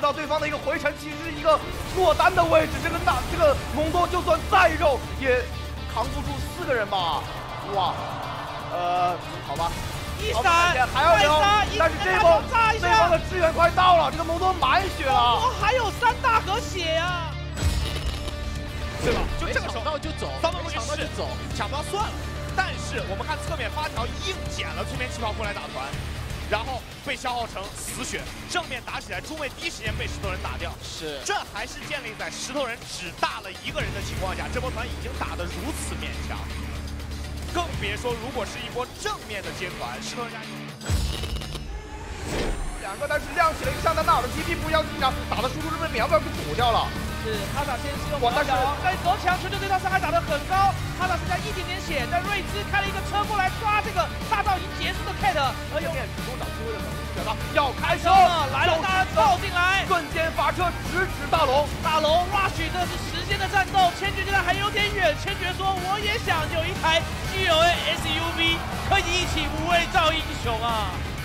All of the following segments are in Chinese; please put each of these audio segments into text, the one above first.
到对方的一个回城，其实是一个落单的位置。这个蒙多就算再肉也扛不住4个人吧？哇，好吧。 一闪还要留，但是这波对方的支援快到了，这个蒙多满血了， 蒙多还有3大盒血呀， 对吧？就这个时候就走， 3分钟抢不到就走，抢不到算了。但是我们看侧面发条硬捡了催眠气泡过来打团，然后被消耗成死血，正面打起来，中卫第一时间被石头人打掉。 是， 这还是建立在石头人只大了1个人的情况下，这波团已经打得如此勉强。 更别说，如果是一波正面的接团，石头人家 2个，但是亮起了一个像丹纳尔的 TP 不一样，经常打的输出是被秒秒给堵掉了。 是哈萨先是用但是隔墙球球对他伤害打得很高，哈萨剩下一点点血，但瑞兹开了一个车过来抓这个大招已经结束的 Kate， 而右面主动找机会的能力是得到，要开车了，来了，大家爆进来， 瞬间发车直指大龙， 大龙 rush 这是时间的战斗，千珏现在还有点远，千珏说我也想有一台 GOA SUV 可以一起无畏造英雄啊。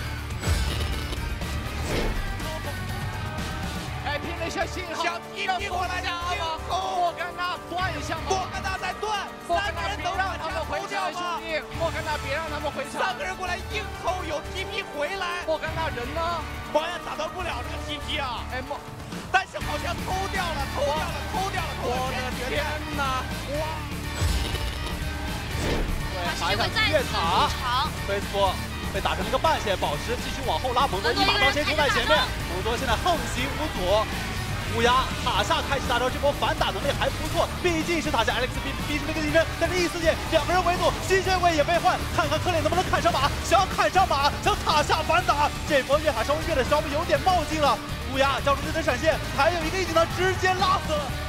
哎，拼了一下信号， 想踢过来加吗？莫甘娜断一下吗？ 莫甘娜在断，3个人都让他们回家，兄弟！莫甘娜别让他们回场 ，3个人过来硬抠，有 TP 回来。 莫甘娜人呢？ 保安打断不了这个 TP 啊！ 哎但是好像偷掉了，我的天哪！哇！ 对，还想越塔， 菲斯波被打成了一个半血，宝石继续往后拉，蒙多一把刀先冲在前面，蒙多现在横行无阻。 乌鸦塔下开始大招，这波反打能力还不错，毕竟是塔下 Alex 逼出了一个敌人，但是异4界2个人围堵，吸血鬼也被换，看看克烈能不能砍上马，想要砍上马，想塔下反打，这波越塔稍微越的稍微有点冒进了，乌鸦交出自己的闪现，还有一个一技能直接拉死了。